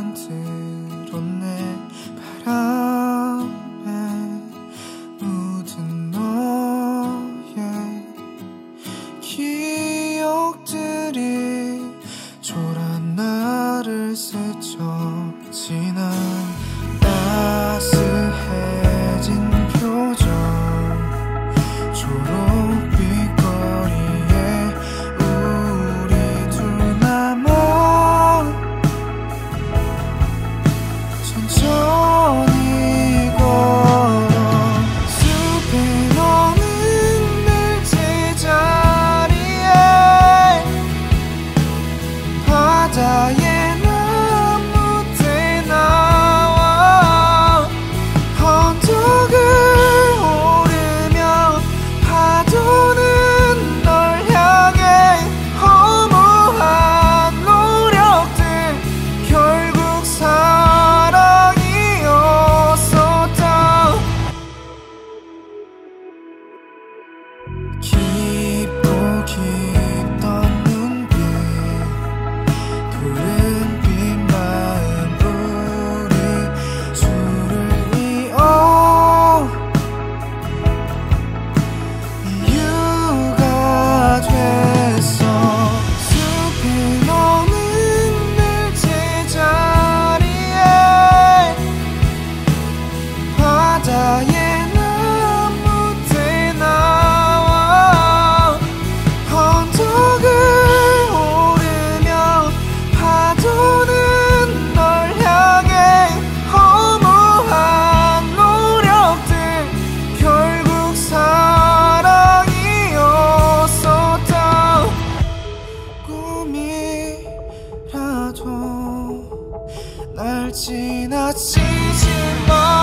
만들었네. 바람에 묻은 너의 기억들이 초란 나를 스쳐 지난 따스해진 표정 초록빛 거리에 우리 둘 남아 천천히 걸어 숲에 넘은 늘 제자리에 바다에 나무대 나와 언덕을 오르며 파도는 널 향해 허무한 노력들 결국 사랑이었었다. 깊고 깊던 눈빛 푸른빛 마음 우리 술을 이어 이유가 됐어. 숲에 넘은 늘 제자리에 바다에 나무대 나와 언덕을 오르며 파도는 널 향해 허무한 노력들 결국 사랑이었었다. 꿈이라도 날 지나치지 마.